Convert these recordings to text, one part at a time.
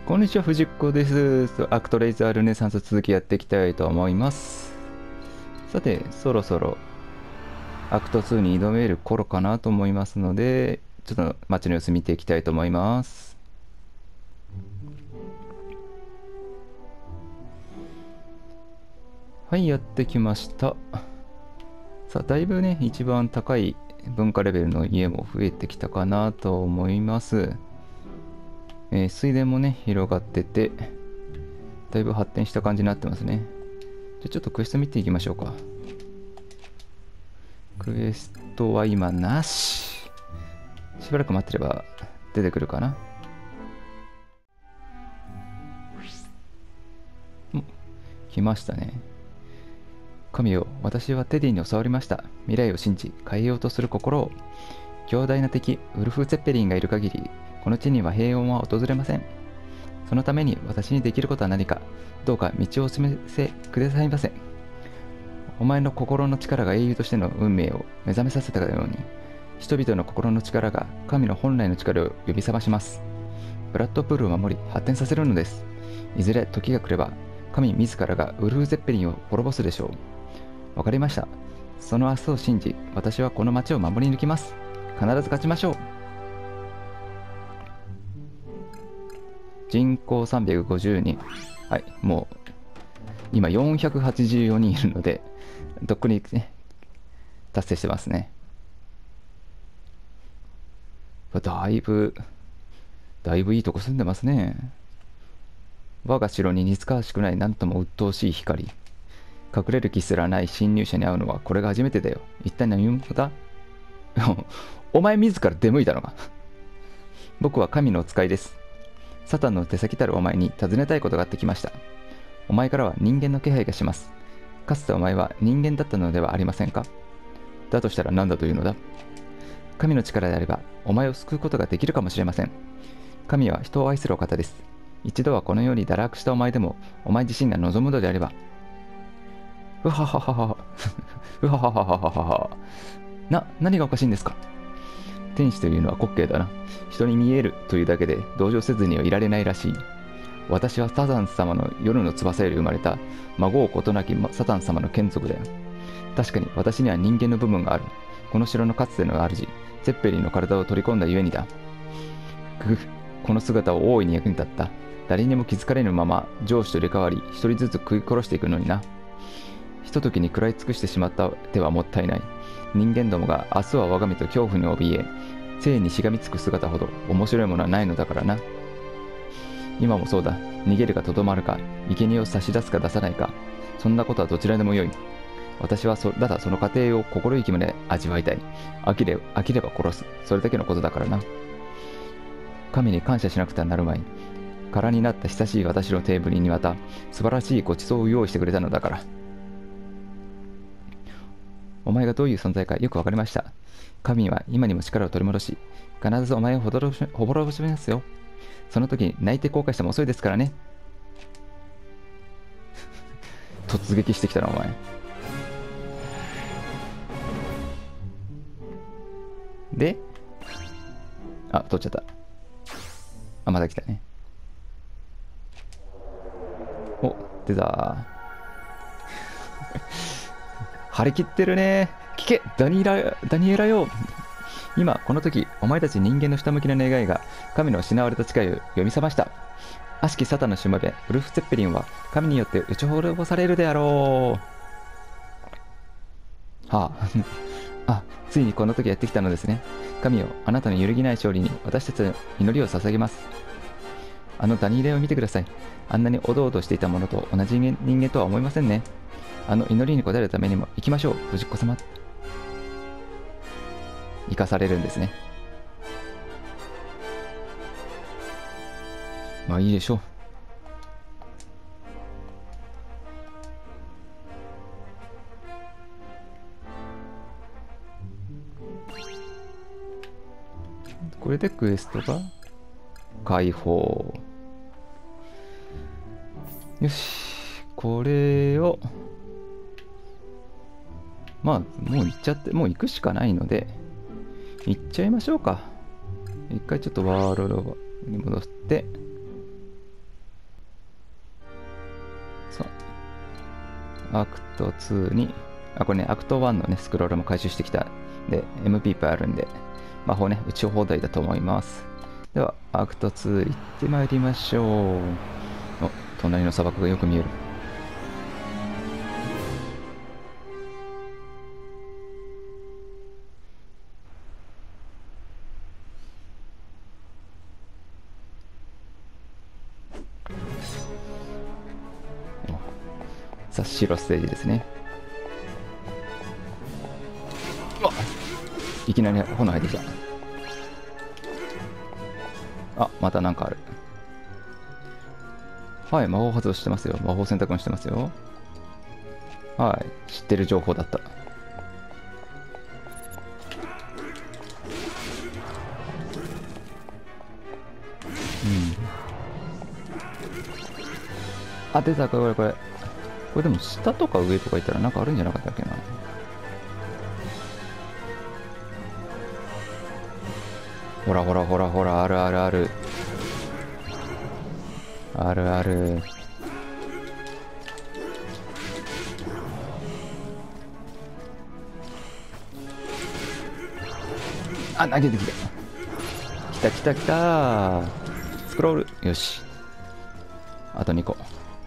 こんにちは、藤子です。アクトレイザールネサンス続きやっていきたいと思います。さて、そろそろアクト2に挑める頃かなと思いますので、ちょっと街の様子見ていきたいと思います。はい、やってきました。さあ、だいぶね、一番高い文化レベルの家も増えてきたかなと思います。水田もね、広がってて、だいぶ発展した感じになってますね。じゃあちょっとクエスト見ていきましょうか。クエストは今なし。しばらく待ってれば出てくるかな。来ましたね。神よ、私はテディに教わりました。未来を信じ、変えようとする心を。強大な敵、ウルフ・ツェッペリンがいる限り、この地には平穏は訪れません。そのために私にできることは何か、どうか道をお示せくださいませ。お前の心の力が英雄としての運命を目覚めさせたように、人々の心の力が神の本来の力を呼び覚まします。ブラッドプールを守り発展させるのです。いずれ時が来れば、神自らがウルフ・ゼッペリンを滅ぼすでしょう。わかりました。その明日を信じ、私はこの町を守り抜きます。必ず勝ちましょう。人口350人。はい、もう、今484人いるので、とっくにね、達成してますね。だいぶいいとこ住んでますね。我が城に似つかわしくないなんとも鬱陶しい光。隠れる気すらない侵入者に会うのはこれが初めてだよ。一体何者だ？お前自ら出向いたのか。僕は神のお使いです。サタンの手先たるお前に尋ねたいことがあってきました。お前からは人間の気配がします。かつてお前は人間だったのではありませんか？だとしたら何だというのだ？神の力であればお前を救うことができるかもしれません。神は人を愛するお方です。一度はこのように堕落したお前でもお前自身が望むのであれば。うははははうはははははは。何がおかしいんですか？天使というのは滑稽だな。人に見えるというだけで同情せずにはいられないらしい。私はサタン様の夜の翼より生まれた孫うことなきサタン様の眷属だよ。確かに私には人間の部分がある。この城のかつての主、ゼッペリンの体を取り込んだゆえにだ。この姿を大いに役に立った。誰にも気づかれぬまま上司と入れ替わり、一人ずつ食い殺していくのにな。ひとときに食らい尽くしてしまった手はもったいない。人間どもが明日は我が身と恐怖に怯え、生にしがみつく姿ほど面白いものはないのだからな。今もそうだ。逃げるかとどまるか、生贄を差し出すか出さないか、そんなことはどちらでもよい。私はただその過程を心意気まで味わいたい。飽きれば殺す。それだけのことだからな。神に感謝しなくてはなるまい。空になった親しい私のテーブルにまた素晴らしいごちそうを用意してくれたのだから。お前がどういう存在かよくわかりました。神は今にも力を取り戻し、必ずお前をほぼろぼしますよ。その時泣いて後悔しても遅いですからね。突撃してきたな、お前。で、取っちゃった。また来たね。お、出た。張り切ってるね。聞け、ダニエラよ。今、この時、お前たち人間のひたむきな願いが神の失われた誓いを呼び覚ました。悪しきサタンのしもべ、ウルフ・ツェッペリンは神によって打ち滅ぼされるであろう。はあ。ついにこの時やってきたのですね。神よ、あなたの揺るぎない勝利に私たちの祈りを捧げます。あのダニエラを見てください。あんなにおどおどしていたものと同じ人間とは思いませんね。あの祈りに応えるためにも行きましょう、藤子様。生かされるんですね。まあいいでしょう。これでクエストが解放。よし、これをもう行っちゃって、もう行くしかないので行っちゃいましょうか。一回ちょっとワールドに戻って、 アクト2に、これね、アクト1のね、スクロールも回収してきたんで、MP いっぱいあるんで、魔法ね、打ち放題だと思います。では、アクト2行ってまいりましょう。お、隣の砂漠がよく見える。さあ、白ステージですね。いきなり炎入ってきた。またなんかある。はい、魔法発動してますよ。魔法選択もしてますよ。はい、知ってる情報だった。出た、これ。これでも下とか上とか行ったらなんかあるんじゃなかったっけな。ほら、ある。ある。投げてきた。来た。スクロール。よし。あと2個。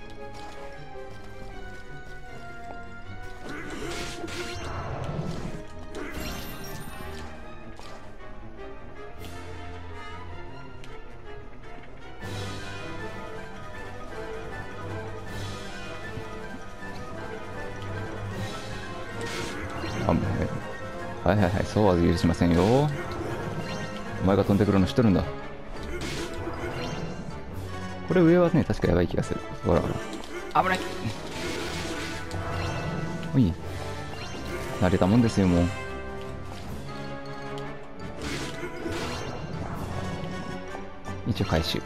はい、そうは許しませんよ。お前が飛んでくるの知ってるんだ。これ上はね、確かやばい気がする。ほら。危ない。おい。慣れたもんですよ、もう。一応回収。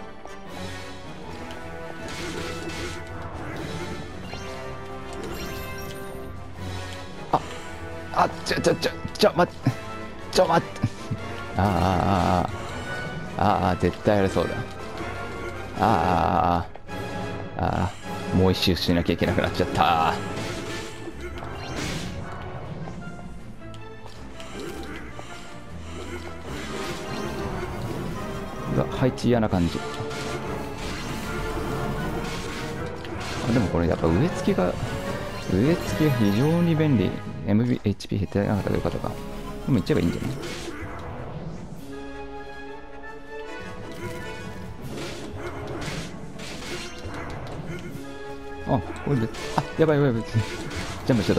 待って。絶対やれそうだ。もう一周しなきゃいけなくなっちゃった。配置嫌な感じ。でもこれやっぱ植え付けが非常に便利。HP 減ってなかったらよかったか。でもいっちゃえばいいんじゃない？これで、やばい。ジャンプしちゃった。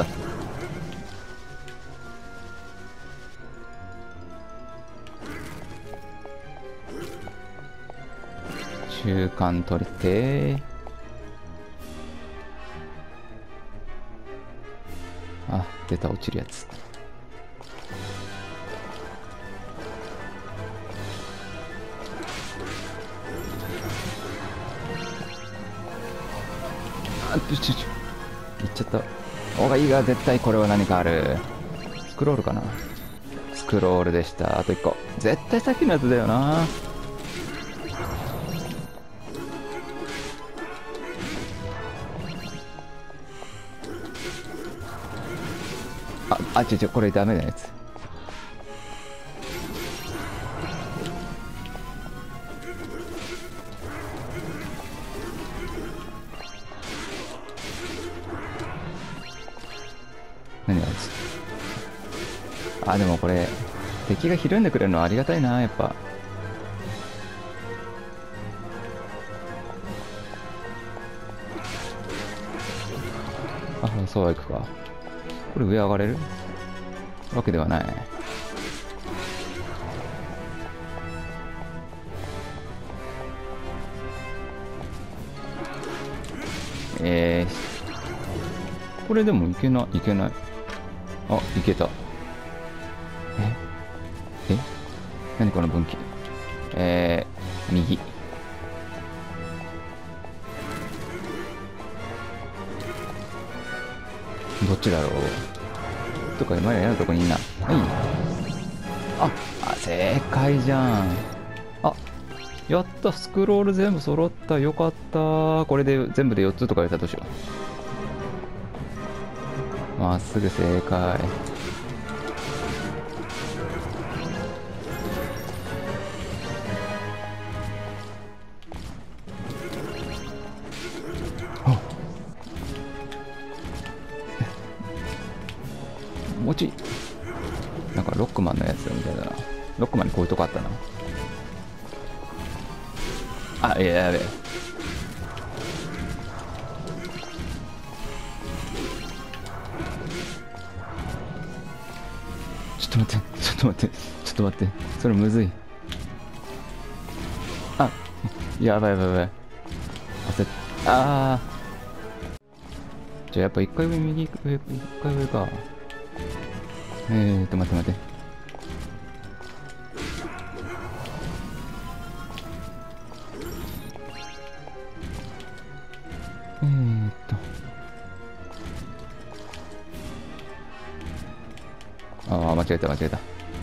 中間取れて、出た、落ちるやつ。いっちゃった。いいが、絶対これは何かある。スクロールかな。スクロールでした。あと1個。絶対さっきのやつだよな。これダメなやつ。何あいつ。でもこれ敵がひるんでくれるのはありがたいな、やっぱ。そうはいくか。これ上上がれるわけではない。これでもいけない。いけた。何この分岐。右。どっちだろう。とか今やるとこにいんな。正解じゃん。やった。スクロール全部揃った。よかった。これで全部で4つとかやったらどうしよまっすぐ正解。もうちょいなんかロックマンのやつみたいだな。ロックマンにこういうとこあったな。あ、いや、やべえ。ちょっと待って、ちょっと待って、ちょっと待って。それむずい。あ、やばいやばいやばい。焦っ、あー。じゃあやっぱ一回上右、一回上か。待って待って。ああ、間違えた間違えた。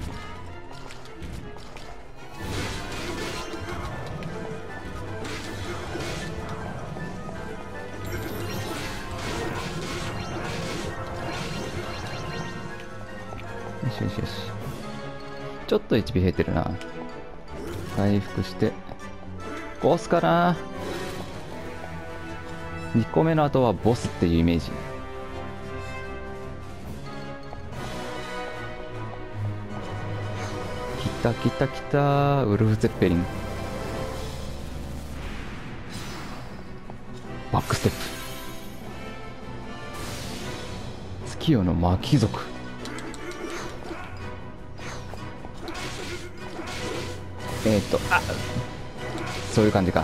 よしよしよし。ちょっと HP 減ってるな。回復して。ボスかな。2個目の後はボスっていうイメージ。来た来た来た。ウルフ・ゼッペリン。バックステップ。月夜の巻族。あ、そういう感じか。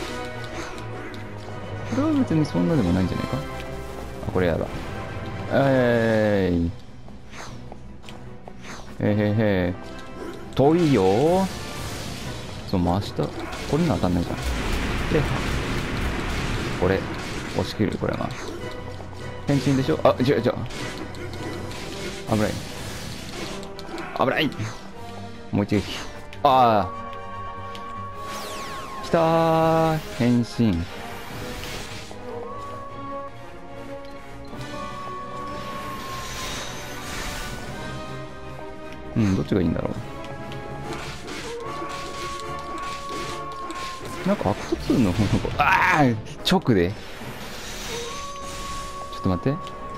これは別にそんなでもないんじゃないか。あ、これやば。へ。遠いよ。そう、真下。これには当たんないじゃん。で、これ、押し切る、これは。変身でしょ。あ、じゃ危ない。危ない。もう一撃。ああ。きたー。変身。うん、どっちがいいんだろう。なんかアクト2の方の、ああ直で。ちょっと待って。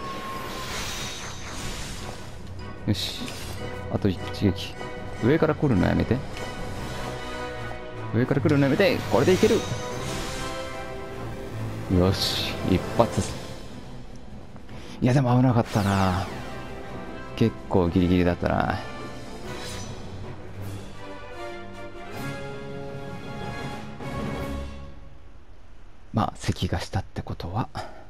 よし。あと一撃。上から来るのやめて。上から来るのやめて。これでいける。よし。一発。いや、でも危なかったな。結構ギリギリだったな。まあ、咳がしたってことは。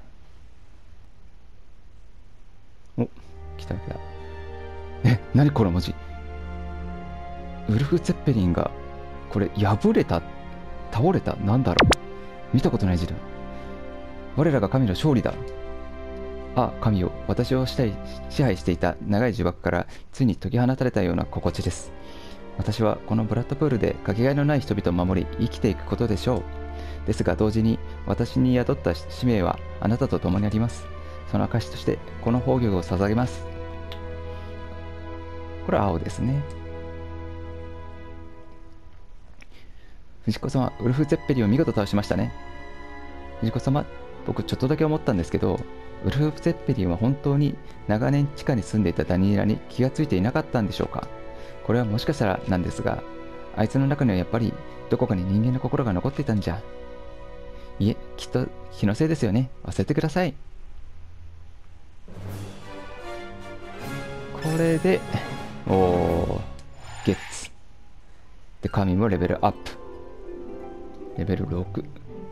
お、来た来た。何この文字。ウルフ・ゼッペリンが、これ、破れた、倒れた、なんだろう。見たことない字だ。我らが神の勝利だ。あ、神よ、私を支配していた長い呪縛からついに解き放たれたような心地です。私はこのブラッドプールでかけがえのない人々を守り生きていくことでしょう。ですが同時に私に宿った使命はあなたと共にあります。その証としてこの宝玉を捧げます。これは青ですね。藤子様、ウルフ・ゼッペリンを見事倒しましたね。藤子様、僕ちょっとだけ思ったんですけど、ウルフ・ゼッペリンは本当に長年地下に住んでいたダニーラに気がついていなかったんでしょうか。これはもしかしたらなんですが、あいつの中にはやっぱりどこかに人間の心が残っていたんじゃ。いえ、きっと気のせいですよね。忘れてください。これで、ゲッツ。で、神もレベルアップ。レベル6。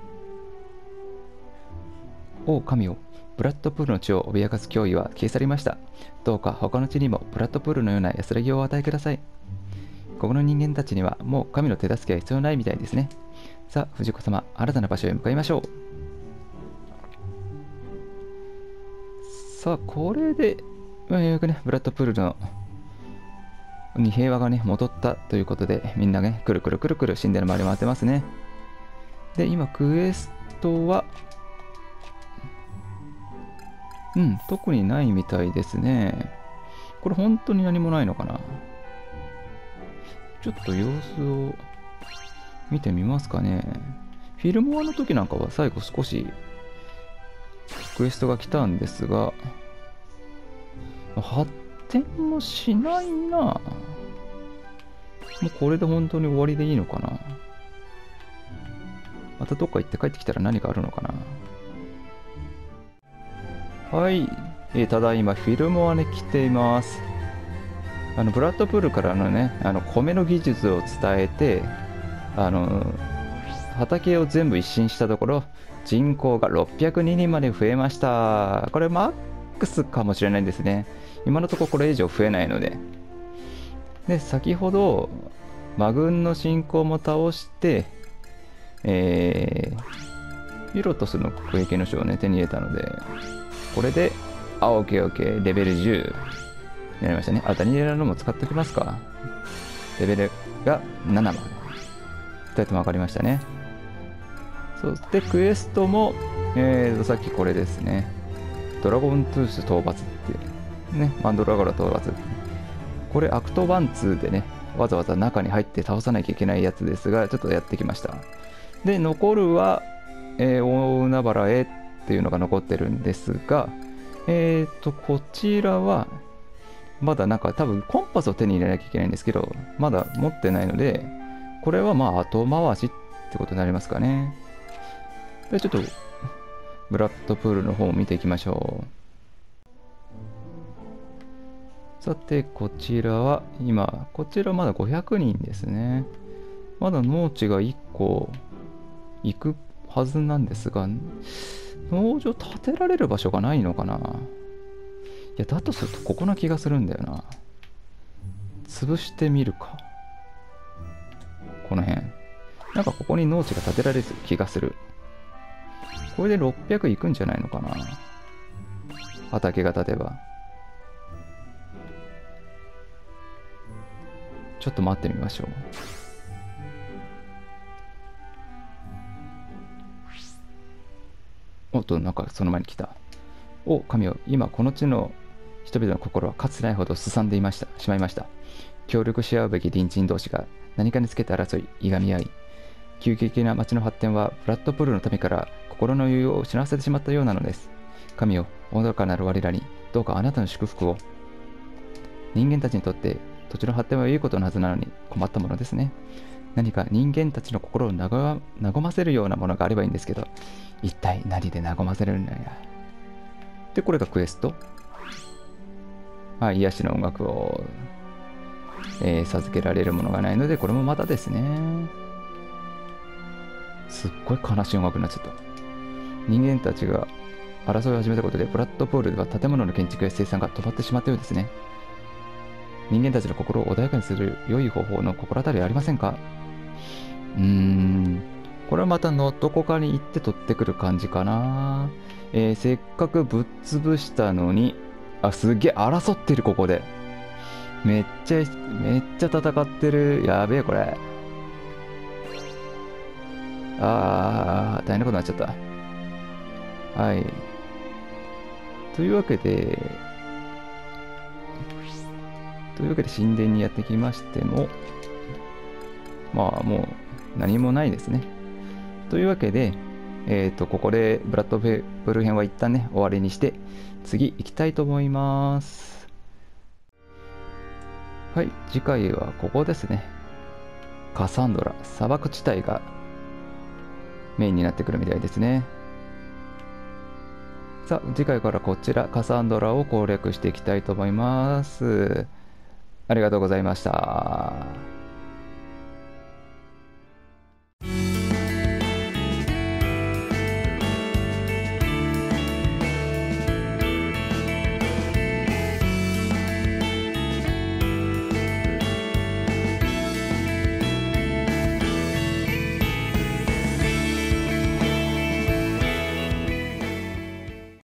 神よ。ブラッドプールの地を脅かす脅威は消え去りました。どうか他の地にもブラッドプールのような安らぎをお与えください。ここの人間たちにはもう神の手助けは必要ないみたいですね。さあ、藤子様、新たな場所へ向かいましょう。さあ、これで、よくね、ブラッドプールのに平和がね、戻ったということで、みんなね、くるくるくるくる神殿の周り回ってますね。で、今、クエストは、 うん、特にないみたいですね。これ本当に何もないのかな。ちょっと様子を見てみますかね。フィルモアの時なんかは最後少しクエストが来たんですが、発展もしないな。もうこれで本当に終わりでいいのかな。またどっか行って帰ってきたら何かあるのかな。はい、ただいまフィルモアに来ています。ブラッドプールからのね、米の技術を伝えて、畑を全部一新したところ、人口が602人まで増えました。これマックスかもしれないんですね。今のところこれ以上増えないので。で、先ほど、魔軍の侵攻も倒して、ピロトスの国益の書をね、手に入れたので、これで、オッケーオッケー、レベル10になりましたね。ダニエラのも使っておきますか。レベルが7まで。2人とも分かりましたね。そしてクエストも、さっきこれですね。ドラゴントゥース討伐っていうね、マンドラゴラ討伐。これアクト1、2でね、わざわざ中に入って倒さなきゃいけないやつですが、ちょっとやってきました。で、残るは、大海原へっていうのが残ってるんですが、こちらは、まだなんか多分コンパスを手に入れなきゃいけないんですけど、まだ持ってないので、これはまあ後回しってことになりますかね。で、ちょっと、ブラッドプールの方を見ていきましょう。さて、こちらは、今、こちらまだ500人ですね。まだ農地が1個行くはずなんですが、農場建てられる場所がないのかな。いや、だとするとここな気がするんだよな。潰してみるか。この辺。なんかここに農地が建てられる気がする。これで600いくんじゃないのかな。畑が建てば。ちょっと待ってみましょう。おっと、なんかその前に来た。お、神よ、今この地の人々の心はかつてないほどすさんでしまいました。協力し合うべき隣人同士が何かにつけて争い、いがみ合い、急激的な町の発展はブラッドプールの民から心の余裕を失わせてしまったようなのです。神よ、愚かなる我らに、どうかあなたの祝福を。人間たちにとって土地の発展はいいことのはずなのに困ったものですね。何か人間たちの心を和ませるようなものがあればいいんですけど、一体何で和ませるんだよ。で、これがクエスト。癒しの音楽を、授けられるものがないので、これもまたですね。すっごい悲しい音楽になっちゃった。人間たちが争いを始めたことで、ブラッドポールでは建物の建築や生産が止まってしまったようですね。人間たちの心を穏やかにする良い方法の心当たりはありませんか？これはまたどこかに行って取ってくる感じかな。せっかくぶっ潰したのに、すっげえ争ってる、ここで。めっちゃ戦ってる。やべえ、これ。大変なことになっちゃった。はい。というわけで神殿にやってきましても、まあもう何もないですね。というわけで、ここでブラッドプール編は一旦ね、終わりにして、次行きたいと思います。はい、次回はここですね。カサンドラ、砂漠地帯がメインになってくるみたいですね。さあ、次回からこちら、カサンドラを攻略していきたいと思います。ありがとうございました。